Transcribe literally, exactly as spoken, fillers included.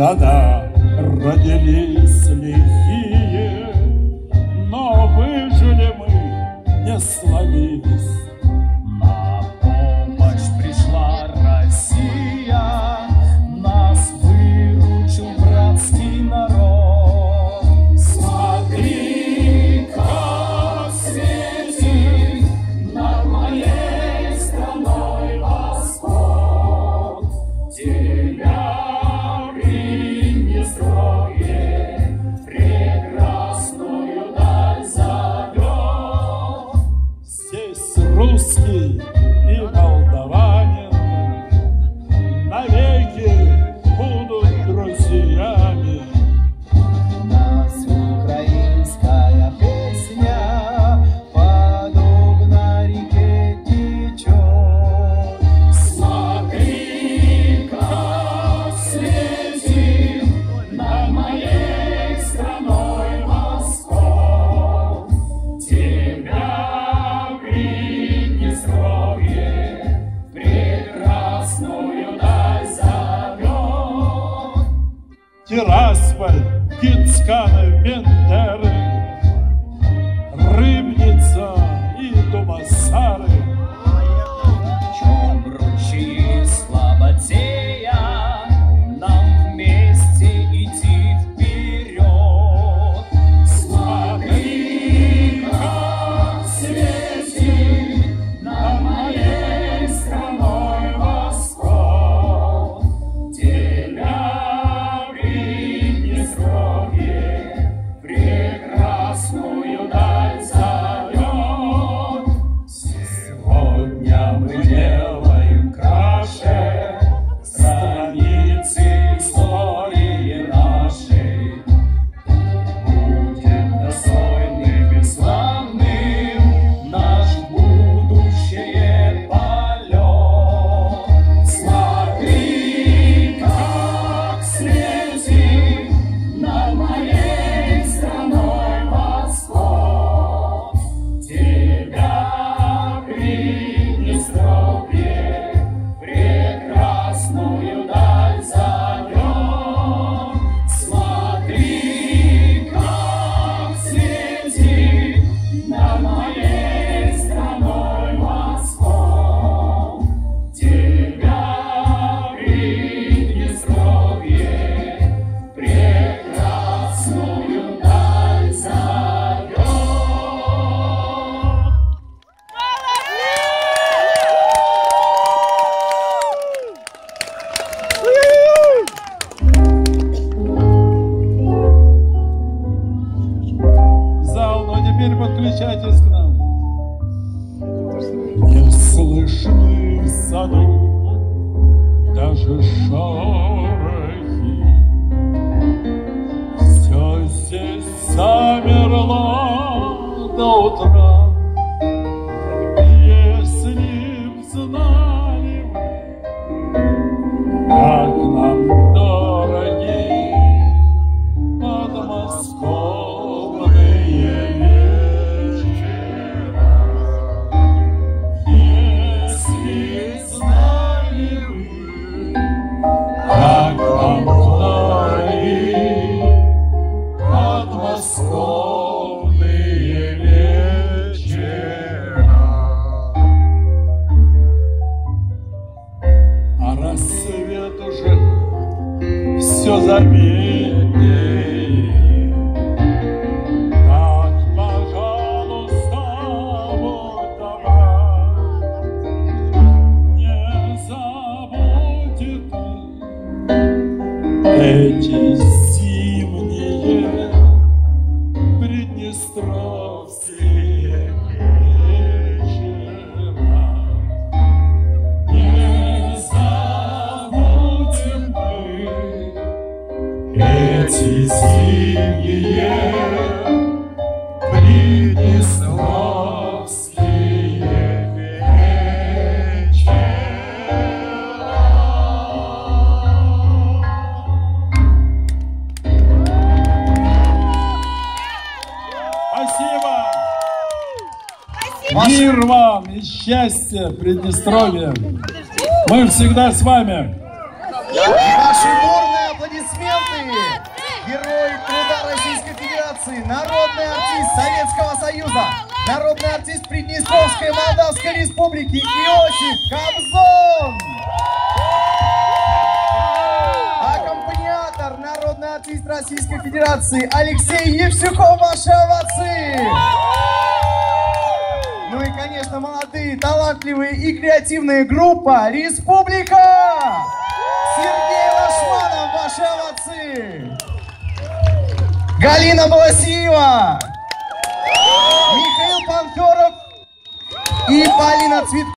года родились лихие, но выжили мы, не сломились. На помощь пришла Россия, нас выручил братский народ. Смотри, как светит над моей страной восход. Тебя Приднестровье прекрасную даль зовет. Здесь русский и молдаванин навеки будут друзьями. У нас украинская песня подобно реке течет. Смотри, как светит над моей страной восход. Тебя Приднестровье прекрасную даль зовет. Тирасполь, Кицканы, Бендеры, Рыбница и Тумасары. Чем ручьи слаботея, нам вместе идти вперед. Смотри, как светит над моей страной восход. Тебя Приднестровье прекрасную даль зовет. Сегодня мы делаем краше страницы истории нашей. Будем достойным и славным наш будущее полет. Смотри, как светит над моей страной восход. Тебя Приднестровье прекрасную даль зовет. Смотри, как светит над моей страной восход. Тебя Приднестровье прекрасную даль зовет. Зал, ну теперь подключайтесь к нам. Не слышны в саду даже шорохи. Все здесь замерло до утра. Если б знали вы, как нам дороги подмосковные вечера. Если б знали вы, как нам дороги подмосковные вечера. А рассвет уже все заметнее. Так, пожалуйста, вот добавь, не забудь ты эти зимние приднестровские вечера. Не забудем мы эти зимние приднестровские вечера. Спасибо! Мир вам и счастья, Приднестровье! Мы всегда с вами! Ваши бурные аплодисменты! аплодисменты! Герой труда Российской Федерации, народный артист Советского Союза, народный артист Приднестровской Молдавской Республики Иосиф Кобзон! Аккомпаниатор, народный артист Российской Федерации Алексей Евсюков, ваши овации! Ну и, конечно, молодые, талантливые и креативные группа «Республика». Сергей Лашманов, ваши овации. Галина Баласиева, Михаил Панферов и Полина Цветкова.